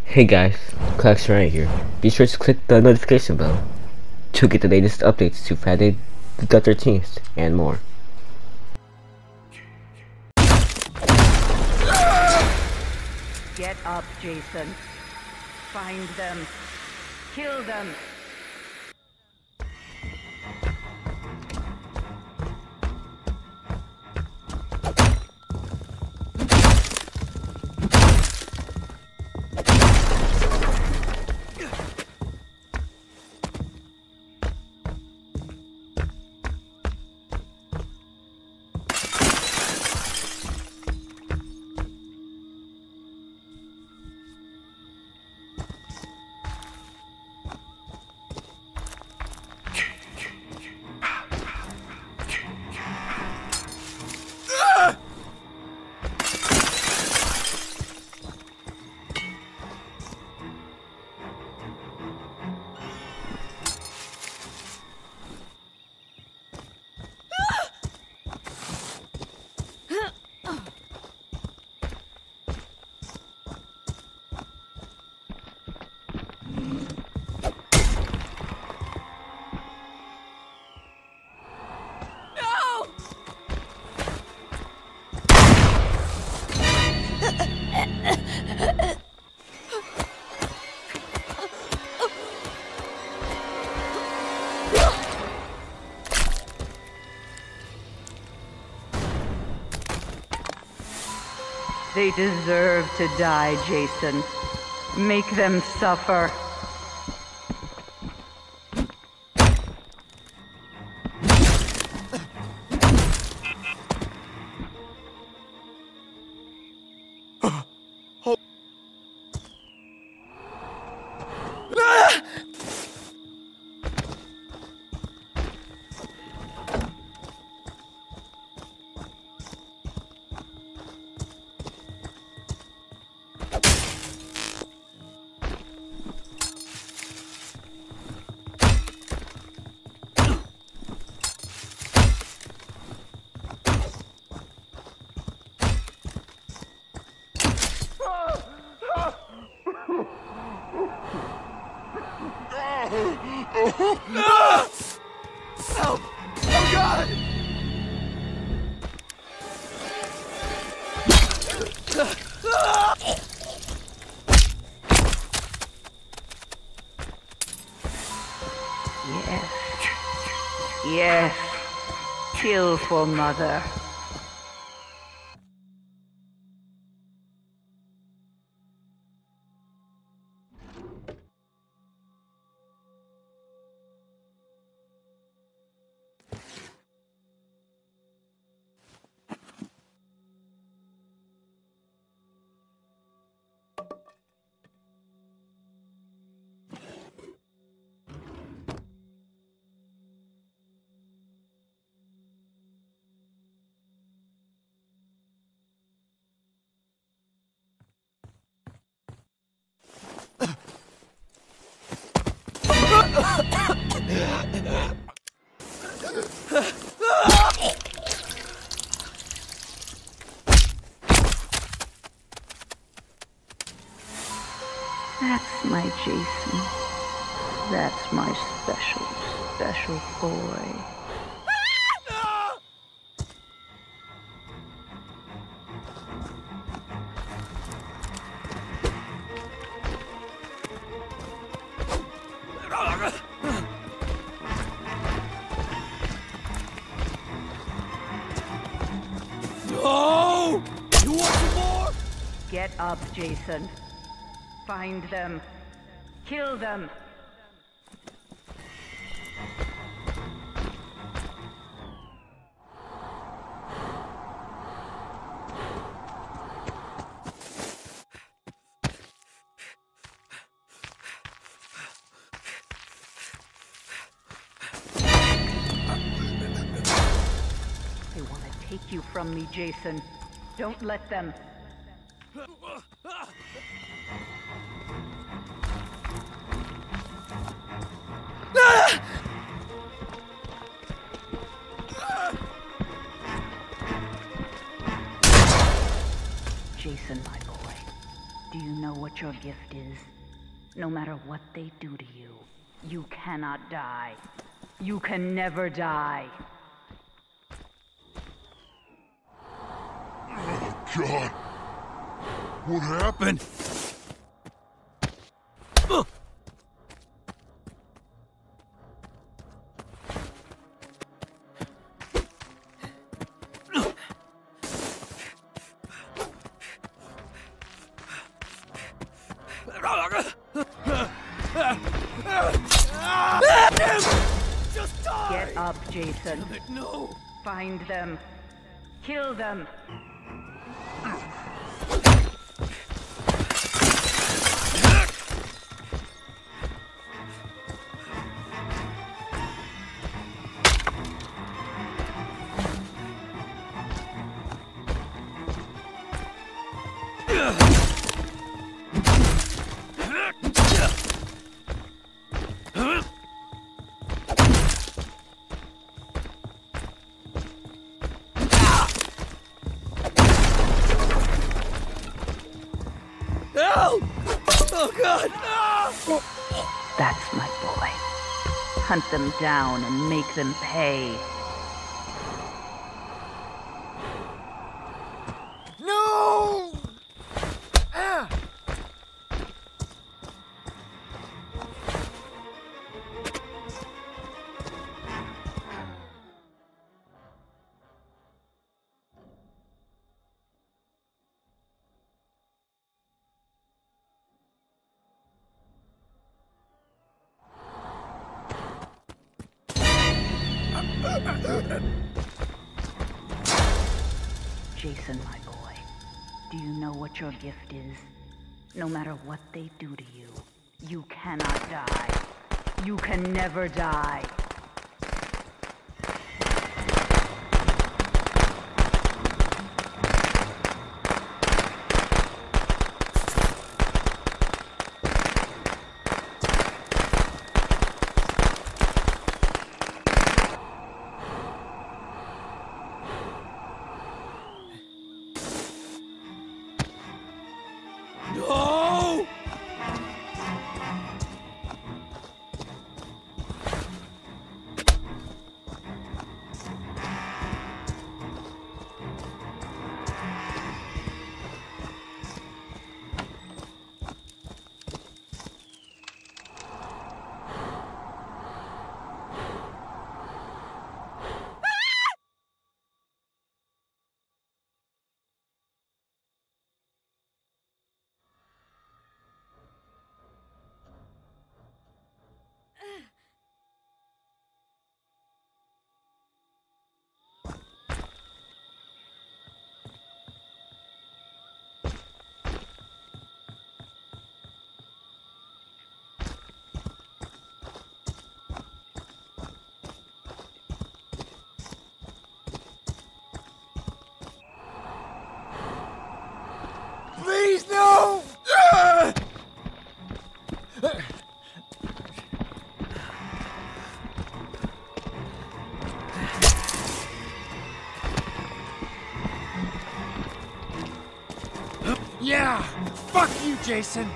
Hey guys, Clarkson right here. Be sure to click the notification bell to get the latest updates to Friday the 13th and more. Get up, Jason. Find them. Kill them. They deserve to die, Jason. Make them suffer. Help! Oh God! Yes. Yes. Kill for Mother. That's my Jason. That's my special, special boy. No! You want some more? Get up, Jason. Find them. Kill them. They want to take you from me, Jason. Don't let them. Jason, my boy. Do you know what your gift is? No matter what they do to you, you cannot die. You can never die. Oh, God. What happened? Just die! Get up, Jason. Damn it, no! Find them. Kill them. Help! Oh, God! No! That's my boy. Hunt them down and make them pay. No! Ah! Jason, my boy, do you know what your gift is? No matter what they do to you, you cannot die. You can never die. No! Please, no! Ah! Yeah! Fuck you, Jason!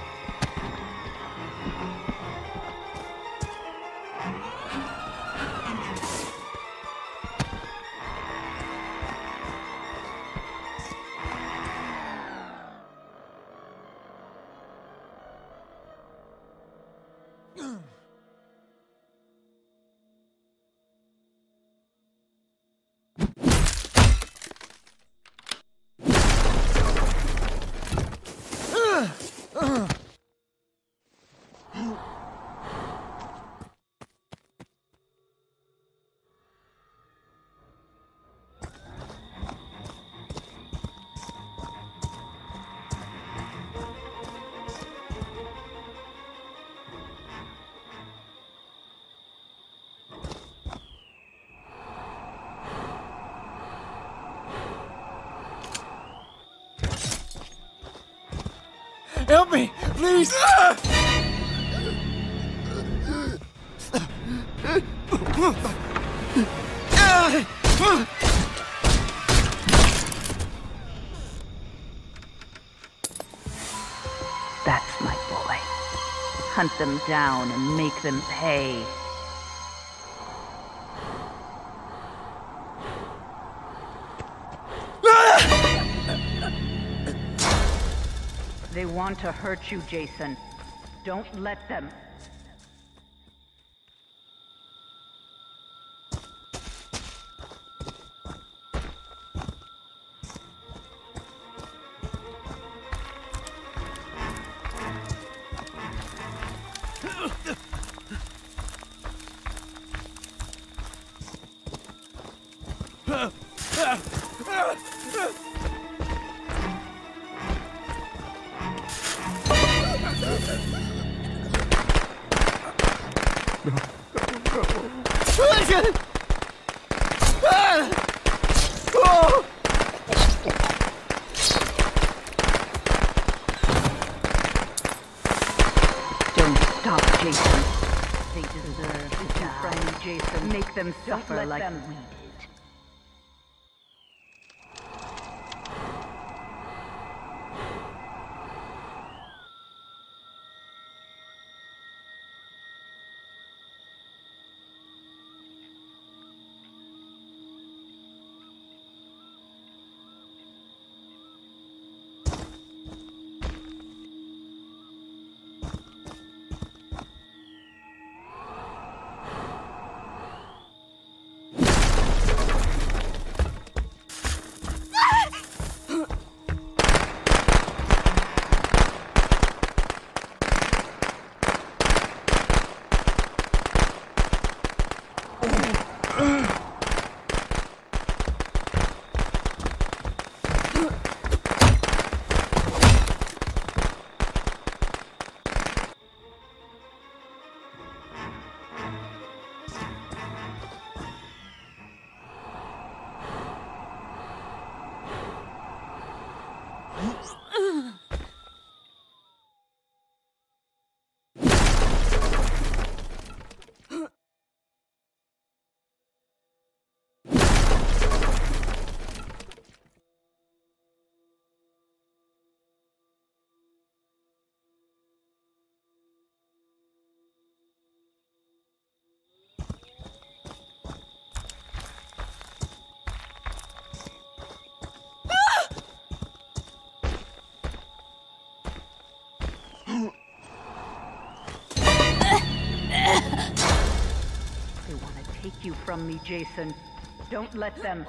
Help me, please! Hunt them down and make them pay. They want to hurt you, Jason. Don't let them. Don't stop, Jason. They deserve to die. Friend Jason, make them suffer like we did. They want to take you from me, Jason. Don't let them.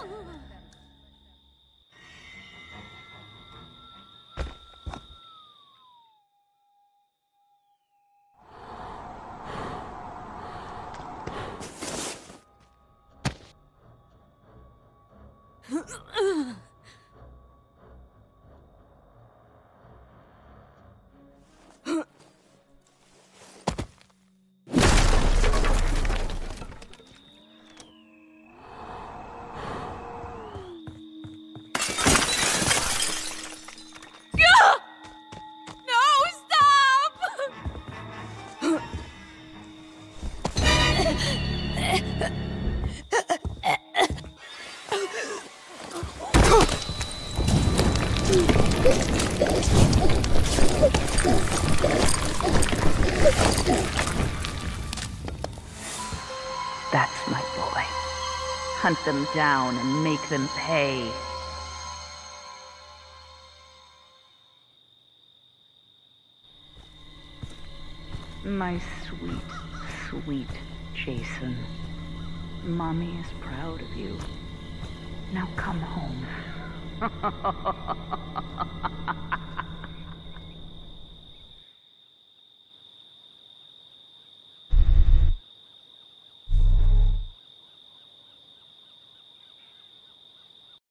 That's my boy. Hunt them down and make them pay. My sweet, sweet Jason. Mommy is proud of you. Now come home.